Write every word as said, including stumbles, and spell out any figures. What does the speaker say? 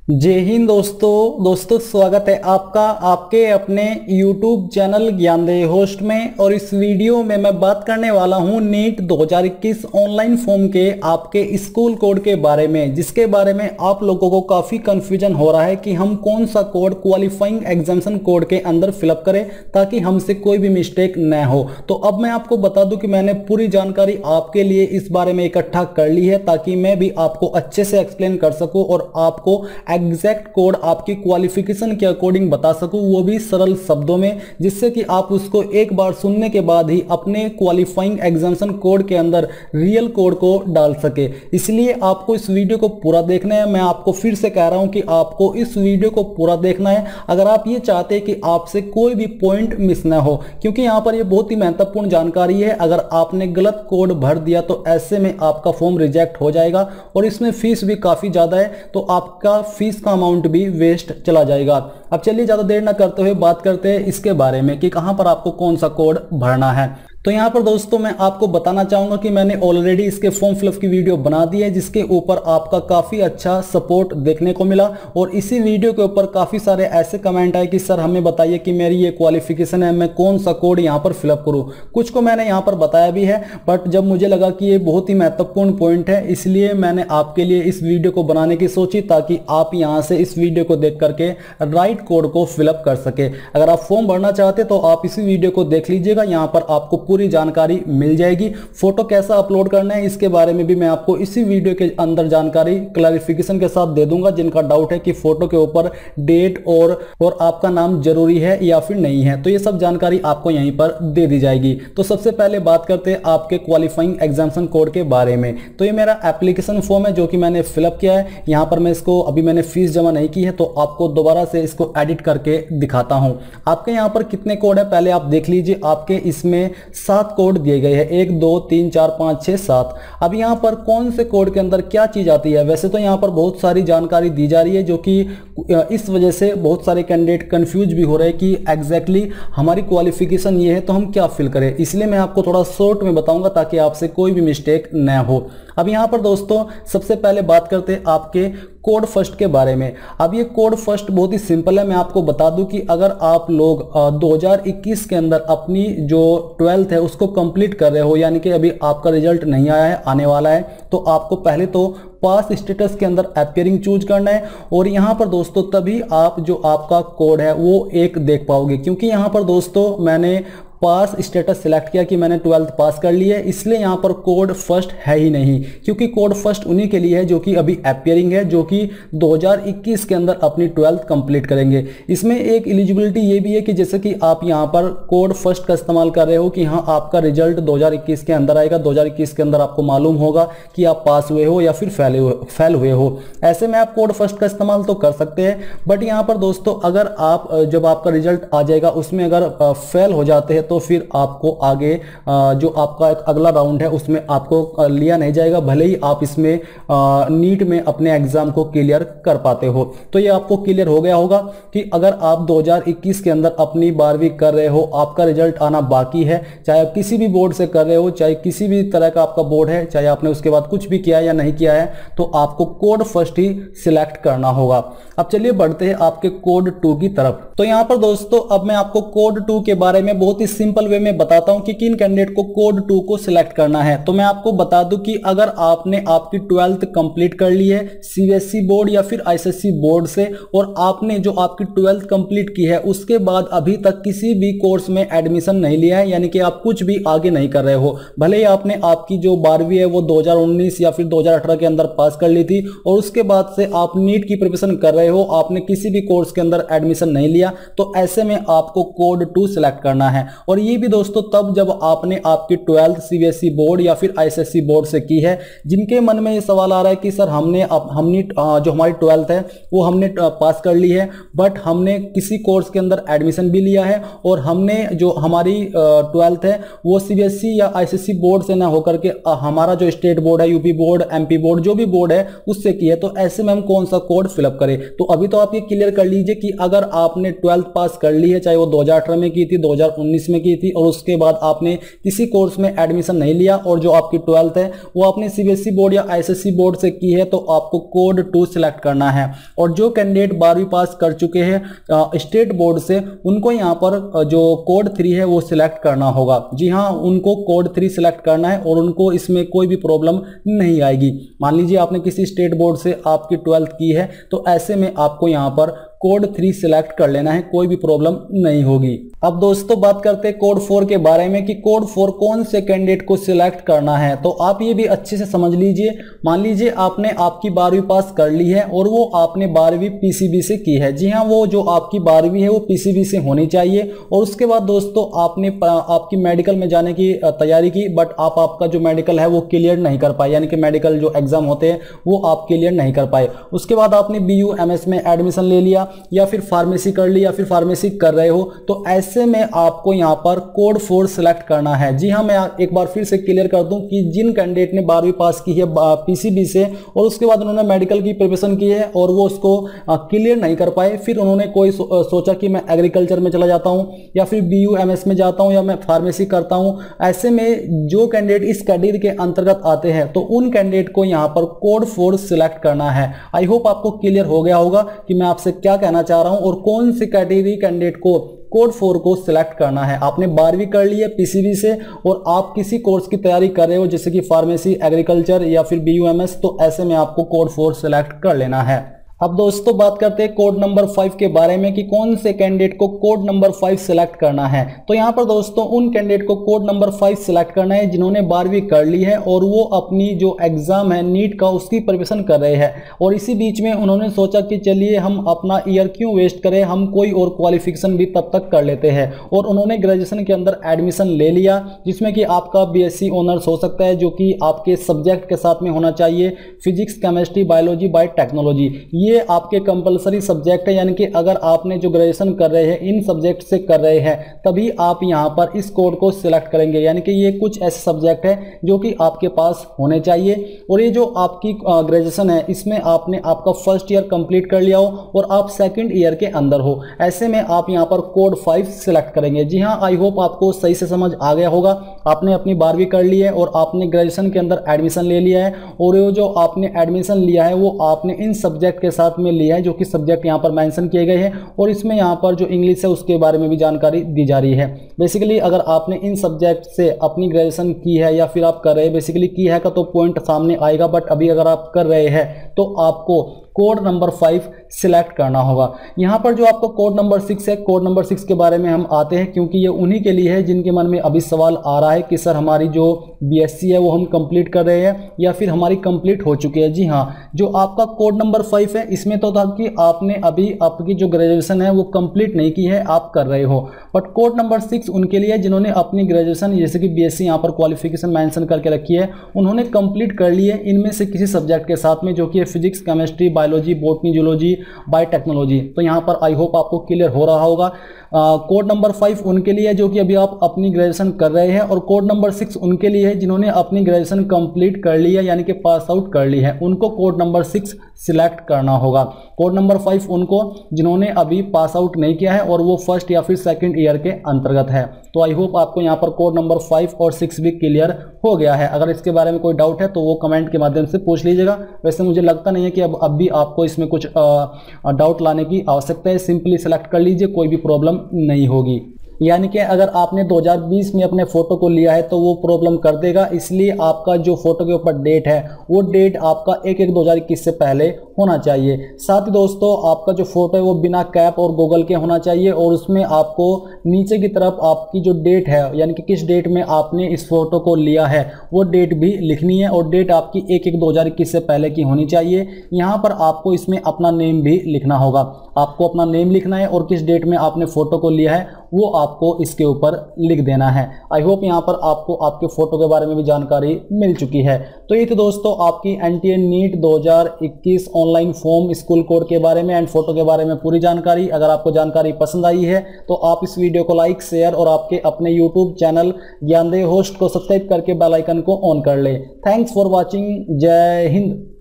जय हिंद दोस्तों दोस्तों स्वागत है आपका आपके अपने YouTube चैनल ज्ञानदेह होस्ट में। और इस वीडियो में मैं बात करने वाला हूं नीट दो हज़ार इक्कीस ऑनलाइन फॉर्म के आपके स्कूल कोड के बारे में, जिसके बारे में आप लोगों को काफ़ी कंफ्यूजन हो रहा है कि हम कौन सा कोड क्वालिफाइंग एग्जामिनेशन कोड के अंदर फिलअप करें ताकि हमसे कोई भी मिस्टेक न हो। तो अब मैं आपको बता दूं कि मैंने पूरी जानकारी आपके लिए इस बारे में इकट्ठा कर ली है ताकि मैं भी आपको अच्छे से एक्सप्लेन कर सकूं और आपको एग्जैक्ट कोड आपकी क्वालिफिकेशन के अकॉर्डिंग बता सकूं, वो भी सरल शब्दों में, जिससे कि आप उसको एक बार सुनने के बाद ही अपने क्वालिफाइंग एग्जामिनेशन कोड के अंदर रियल कोड को डाल सके। इसलिए आपको इस वीडियो को पूरा देखना है। मैं आपको फिर से कह रहा हूं कि आपको इस वीडियो को पूरा देखना है अगर आप ये चाहते हैं कि आपसे कोई भी पॉइंट मिस ना हो, क्योंकि यहां पर ये बहुत ही महत्वपूर्ण जानकारी है। अगर आपने गलत कोड भर दिया तो ऐसे में आपका फॉर्म रिजेक्ट हो जाएगा और इसमें फीस भी काफी ज्यादा है, तो आपका फीस का अमाउंट भी वेस्ट चला जाएगा। अब चलिए ज्यादा देर ना करते हुए बात करते हैं इसके बारे में कि कहां पर आपको कौन सा कोड भरना है। तो यहाँ पर दोस्तों मैं आपको बताना चाहूंगा कि मैंने ऑलरेडी इसके फॉर्म फिलअप की वीडियो बना दी है, जिसके ऊपर आपका काफी अच्छा सपोर्ट देखने को मिला। और इसी वीडियो के ऊपर काफी सारे ऐसे कमेंट आए कि सर हमें बताइए कि मेरी ये क्वालिफिकेशन है, मैं कौन सा कोड यहाँ पर फिलअप करूँ। कुछ को मैंने यहाँ पर बताया भी है, बट जब मुझे लगा कि ये बहुत ही महत्वपूर्ण पॉइंट है, इसलिए मैंने आपके लिए इस वीडियो को बनाने की सोची ताकि आप यहाँ से इस वीडियो को देख करके राइट कोड को फिलअप कर सके। अगर आप फॉर्म भरना चाहते तो आप इसी वीडियो को देख लीजिएगा, यहाँ पर आपको पूरी जानकारी मिल जाएगी। फोटो कैसा अपलोड करना है इसके बारे में भी मैं आपको इसी वीडियो के अंदर जानकारी क्लैरिफिकेशन के साथ दे दूंगा। जिनका डाउट है कि फोटो के ऊपर डेट और और आपका नाम जरूरी है या फिर नहीं है, तो ये सब जानकारी आपको यहीं पर दे दी जाएगी। तो सबसे पहले बात करते हैं आपके क्वालिफाइंग एग्जामिनेशन कोड के बारे में। तो ये मेरा एप्लीकेशन फॉर्म है जो कि मैंने फिलअप किया है। यहाँ पर मैं इसको अभी मैंने फीस जमा नहीं की है, तो आपको दोबारा से इसको एडिट करके दिखाता हूँ। आपके यहाँ पर कितने कोड है पहले आप देख लीजिए। आपके इसमें सात कोड दिए गए हैं, एक दो तीन चार पाँच छः सात। अब यहाँ पर कौन से कोड के अंदर क्या चीज आती है, वैसे तो यहाँ पर बहुत सारी जानकारी दी जा रही है, जो कि इस वजह से बहुत सारे कैंडिडेट कंफ्यूज भी हो रहे हैं कि एग्जैक्टली हमारी क्वालिफिकेशन ये है तो हम क्या फिल करें। इसलिए मैं आपको थोड़ा शॉर्ट में बताऊंगा ताकि आपसे कोई भी मिस्टेक न हो। अब यहाँ पर दोस्तों सबसे पहले बात करते हैं आपके कोड फर्स्ट के बारे में। अब ये कोड फर्स्ट बहुत ही सिंपल है। मैं आपको बता दूं कि अगर आप लोग दो हज़ार इक्कीस के अंदर अपनी जो ट्वेल्थ है उसको कंप्लीट कर रहे हो, यानी कि अभी आपका रिजल्ट नहीं आया है, आने वाला है, तो आपको पहले तो पास स्टेटस के अंदर अपीयरिंग चूज करना है। और यहाँ पर दोस्तों तभी आप जो आपका कोड है वो एक देख पाओगे, क्योंकि यहाँ पर दोस्तों मैंने पास स्टेटस सिलेक्ट किया कि मैंने ट्वेल्थ पास कर ली है, इसलिए यहाँ पर कोड फर्स्ट है ही नहीं। क्योंकि कोड फर्स्ट उन्हीं के लिए है जो कि अभी अपीयरिंग है, जो कि दो हज़ार इक्कीस के अंदर अपनी ट्वेल्थ कंप्लीट करेंगे। इसमें एक एलिजिबिलिटी ये भी है कि जैसे कि आप यहाँ पर कोड फर्स्ट का इस्तेमाल कर रहे हो कि हाँ आपका रिजल्ट दो हज़ार इक्कीस के अंदर आएगा, दो हज़ार इक्कीस के अंदर आपको मालूम होगा कि आप पास हुए हो या फिर फेल हुए फेल हुए हो। ऐसे में आप कोड फर्स्ट का इस्तेमाल तो कर सकते हैं, बट यहाँ पर दोस्तों अगर आप जब आपका रिजल्ट आ जाएगा उसमें अगर फेल हो जाते हैं तो फिर आपको आगे जो आपका एक अगला राउंड है उसमें आपको लिया नहीं जाएगा, भले ही आप इसमें नीट में अपने एग्जाम को क्लियर कर पाते हो। तो ये आपको क्लियर हो गया होगा कि अगर आप दो हज़ार इक्कीस के अंदर अपनी बारहवीं कर रहे हो, आपका रिजल्ट आना बाकी है, चाहे आप किसी भी बोर्ड से कर रहे हो, चाहे किसी भी तरह का आपका बोर्ड है, चाहे आपने उसके बाद कुछ भी किया या नहीं किया है, तो आपको कोड फर्स्ट ही सिलेक्ट करना होगा। अब चलिए बढ़ते हैं आपके कोड टू की तरफ। तो यहां पर दोस्तों अब मैं आपको कोड टू के बारे में बहुत ही सिंपल वे में बताता हूं कि किन कैंडिडेट को कोड टू को सिलेक्ट करना है। तो मैं आपको बता दूं कि अगर आपने आपकी ट्वेल्थ कंप्लीट कर ली है सीबीएसई बोर्ड या फिर आईसीएसई बोर्ड से, और आपने जो आपकी ट्वेल्थ कंप्लीट की है उसके बाद अभी तक किसी भी कोर्स में एडमिशन नहीं लिया है, यानी कि आप कुछ भी आगे नहीं कर रहे हो, भले ही आपने आपकी जो बारहवीं है वो दो हज़ार उन्नीस या फिर दो हज़ार अठारह के अंदर पास कर ली थी और उसके बाद से आप नीट की प्रिपरेशन कर रहे हो, आपने किसी भी कोर्स के अंदर एडमिशन नहीं लिया, तो ऐसे में आपको कोड टू सिलेक्ट करना है। और ये भी दोस्तों तब जब आपने आपकी ट्वेल्थ सीबीएसई बोर्ड या फिर आईसीएसई बोर्ड से की है। जिनके मन में ये सवाल आ रहा है कि सर हमने हमने जो हमारी ट्वेल्थ है वो हमने पास कर ली है, बट हमने किसी कोर्स के अंदर एडमिशन भी लिया है और हमने जो हमारी ट्वेल्थ है वो सीबीएसई या आईसीएसई बोर्ड से ना होकर के हमारा जो स्टेट बोर्ड है, यूपी बोर्ड, एमपी बोर्ड, जो भी बोर्ड है उससे की है, तो ऐसे में हम कौन सा कोड फिलअप करें। तो अभी तो आप ये क्लियर कर लीजिए कि अगर आपने ट्वेल्थ पास कर ली है, चाहे वो दो हज़ार अठारह में की थी, दो हज़ार उन्नीस में की थी और उसके बाद आपने किसी कोर्स में एडमिशन नहीं लिया और जो आपकी ट्वेल्थ है वो आपने सीबीएसई बोर्ड या आईसीएसई बोर्ड से की है, तो आपको कोड टू सिलेक्ट करना है। और जो कैंडिडेट बारहवीं पास कर चुके हैं स्टेट बोर्ड से, उनको यहाँ पर जो कोड थ्री है वो सिलेक्ट करना होगा। जी हाँ, उनको कोड थ्री सिलेक्ट करना है और उनको इसमें कोई भी प्रॉब्लम नहीं आएगी। मान लीजिए आपने किसी स्टेट बोर्ड से आपकी ट्वेल्थ की है, तो ऐसे में आपको यहाँ पर कोड थ्री सिलेक्ट कर लेना है, कोई भी प्रॉब्लम नहीं होगी। अब दोस्तों बात करते हैं कोड फोर के बारे में कि कोड फोर कौन से कैंडिडेट को सिलेक्ट करना है। तो आप ये भी अच्छे से समझ लीजिए। मान लीजिए आपने आपकी बारहवीं पास कर ली है और वो आपने बारहवीं पीसीबी से की है। जी हाँ, वो जो आपकी बारहवीं है वो पीसीबी से होनी चाहिए। और उसके बाद दोस्तों आपने आपकी मेडिकल में जाने की तैयारी की, बट आप आपका जो मेडिकल है वो क्लियर नहीं कर पाए, यानी कि मेडिकल जो एग्जाम होते हैं वो आप क्लियर नहीं कर पाए। उसके बाद आपने बी यू एम एस में एडमिशन ले लिया या फिर फार्मेसी कर ली या फिर फार्मेसी कर रहे हो, तो ऐसे में आपको यहां पर कोड फोर सिलेक्ट करना है। जी हां, मैं एक बार फिर से क्लियर कर दूं कि जिन कैंडिडेट ने बारहवीं पास की है पीसीबी से और उसके बाद उन्होंने मेडिकल की प्रिपरेशन की है और वो उसको क्लियर नहीं कर पाए, फिर उन्होंने कोई सो, सोचा कि मैं एग्रीकल्चर में चला जाता हूं या फिर बी यू एम एस में जाता हूं या मैं फार्मेसी करता हूं, ऐसे में जो कैंडिडेट इस कैटेगरी के अंतर्गत आते हैं तो उन कैंडिडेट को यहां पर कोड फोर सिलेक्ट करना है। आई होप आपको क्लियर हो गया होगा कि मैं आपसे क्या कहना चाह रहा हूं और कौन सी कैटेगरी कैंडिडेट को कोड फोर को सिलेक्ट करना है। आपने बारहवीं कर ली है पीसीबी से और आप किसी कोर्स की तैयारी कर रहे हो जैसे कि फार्मेसी, एग्रीकल्चर या फिर बी यू एम एस, तो ऐसे में आपको कोड फोर सिलेक्ट कर लेना है। अब दोस्तों बात करते हैं कोड नंबर फाइव के बारे में कि कौन से कैंडिडेट को कोड नंबर फाइव सिलेक्ट करना है। तो यहाँ पर दोस्तों उन कैंडिडेट को कोड नंबर फाइव सिलेक्ट करना है जिन्होंने बारहवीं कर ली है और वो अपनी जो एग्जाम है नीट का उसकी प्रिपरेशन कर रहे हैं और इसी बीच में उन्होंने सोचा कि चलिए हम अपना ईयर क्यों वेस्ट करें, हम कोई और क्वालिफिकेशन भी तब तक कर लेते हैं। और उन्होंने ग्रेजुएशन के अंदर एडमिशन ले लिया जिसमें कि आपका बीएससी ऑनर्स हो सकता है, जो कि आपके सब्जेक्ट के साथ में होना चाहिए, फिजिक्स, केमिस्ट्री, बायोलॉजी, बायोटेक्नोलॉजी। ये ये आपके कंपलसरी सब्जेक्ट है, यानी कि अगर आपने जो ग्रेजुएशन कर रहे हैं इन सब्जेक्ट से कर रहे हैं तभी आप यहां पर इस कोड को सिलेक्ट करेंगे। यानी कि ये कुछ ऐसे सब्जेक्ट है जो कि आपके पास होने चाहिए और ये जो आपकी ग्रेजुएशन है इसमें आपने आपका फर्स्ट ईयर कंप्लीट कर लिया हो और आप सेकंड ईयर के अंदर हो, ऐसे में आप यहां पर कोड फाइव सिलेक्ट करेंगे। जी हाँ, आई होप आपको सही से समझ आ गया होगा। आपने अपनी बारहवीं कर ली है और आपने ग्रेजुएशन के अंदर एडमिशन ले लिया है और ये जो आपने एडमिशन लिया है वो आपने इन सब्जेक्ट के साथ में लिया है जो कि सब्जेक्ट यहाँ पर मेंशन किए गए हैं और इसमें यहाँ पर जो इंग्लिश है उसके बारे में भी जानकारी दी जा रही है। बेसिकली अगर आपने इन सब्जेक्ट से अपनी ग्रेजुएशन की है या फिर आप कर रहे हैं, बेसिकली की है का तो पॉइंट सामने आएगा, बट अभी अगर आप कर रहे हैं तो आपको कोड नंबर फाइव सिलेक्ट करना होगा। यहाँ पर जो आपका कोड नंबर सिक्स है, कोड नंबर सिक्स के बारे में हम आते हैं क्योंकि ये उन्हीं के लिए है जिनके मन में अभी सवाल आ रहा है कि सर हमारी जो बीएससी है वो हम कंप्लीट कर रहे हैं या फिर हमारी कंप्लीट हो चुकी है। जी हाँ, जो आपका कोड नंबर फाइव है इसमें तो था कि आपने अभी आपकी जो ग्रेजुएशन है वो कंप्लीट नहीं की है, आप कर रहे हो, बट कोड नंबर सिक्स उनके लिए जिन्होंने अपनी ग्रेजुएशन जैसे कि बीएससी यहाँ पर क्वालिफिकेशन मेंशन करके रखी है उन्होंने कंप्लीट कर ली है इनमें से किसी सब्जेक्ट के साथ में, जो कि physics, chemistry, biology, botany, zoology, biotechnology. तो यहाँ पर आई होप आपको क्लियर हो रहा होगा। कोड नंबर फाइव उनके लिए जो कि अभी आप अपनी ग्रेजुएशन कर रहे हैं और कोड नंबर सिक्स उनके लिए है जिन्होंने अपनी ग्रेजुएशन कंप्लीट कर ली है यानी कि पास आउट कर ली है, उनको कोड नंबर सिक्स सिलेक्ट करना होगा। कोड नंबर फाइव उनको जिन्होंने अभी पास आउट नहीं किया है और वो फर्स्ट या फिर सेकंड ईयर के अंतर्गत है। तो आई होप आपको यहाँ पर कोड नंबर फाइव और सिक्स भी क्लियर हो गया है। अगर इसके बारे में कोई डाउट है तो वो कमेंट के माध्यम से पूछ लीजिएगा। वैसे मुझे लगता नहीं है कि अब अब भी आपको इसमें कुछ डाउट लाने की आवश्यकता है, सिंपली सेलेक्ट कर लीजिए, कोई भी प्रॉब्लम नहीं होगी। यानी कि अगर आपने दो हज़ार बीस में अपने फोटो को लिया है तो वो प्रॉब्लम कर देगा, इसलिए आपका जो फोटो के ऊपर डेट है वो डेट आपका एक एक दो हज़ार इक्कीस से पहले होना चाहिए। साथ ही दोस्तों आपका जो फोटो है वो बिना कैप और गूगल के होना चाहिए और उसमें आपको नीचे की तरफ आपकी जो डेट है यानी कि किस डेट में आपने इस फोटो को लिया है वो डेट भी लिखनी है और डेट आपकी एक एक दो हज़ार इक्कीस से पहले की होनी चाहिए। यहाँ पर आपको इसमें अपना नेम भी लिखना होगा, आपको अपना नेम लिखना है और किस डेट में आपने फोटो को लिया है वो आपको इसके ऊपर लिख देना है। आई होप यहाँ पर आपको आपके फोटो के बारे में भी जानकारी मिल चुकी है। तो ये थी दोस्तों आपकी एनटीए नीट दो हज़ार इक्कीस ऑनलाइन फॉर्म स्कूल कोड के बारे में एंड फोटो के बारे में पूरी जानकारी। अगर आपको जानकारी पसंद आई है तो आप इस वीडियो को लाइक, शेयर और आपके अपने यूट्यूब चैनल ज्ञानदेव होस्ट को सब्सक्राइब करके बेल आइकन को ऑन कर ले। Thanks for watching. जय हिंद।